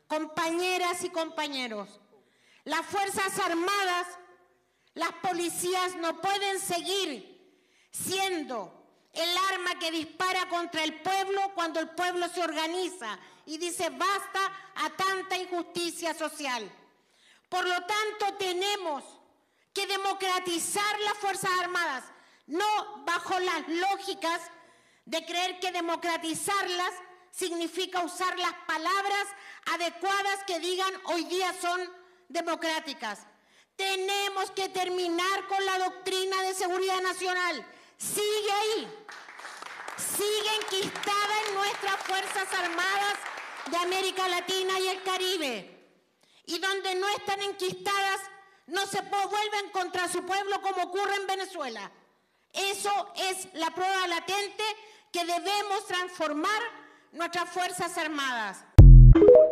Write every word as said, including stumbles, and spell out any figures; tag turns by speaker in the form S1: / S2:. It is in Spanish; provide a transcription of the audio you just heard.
S1: Compañeras y compañeros, las Fuerzas Armadas, las policías no pueden seguir siendo el arma que dispara contra el pueblo cuando el pueblo se organiza y dice basta a tanta injusticia social. Por lo tanto, tenemos que democratizar las Fuerzas Armadas, no bajo las lógicas de creer que democratizarlas significa usar las palabras adecuadas que digan hoy día son democráticas. Tenemos que terminar con la doctrina de seguridad nacional. Sigue ahí, sigue enquistada en nuestras Fuerzas Armadas de América Latina y el Caribe. Y donde no están enquistadas, no se vuelven contra su pueblo como ocurre en Venezuela. Eso es la prueba latente que debemos transformar nuestras Fuerzas Armadas.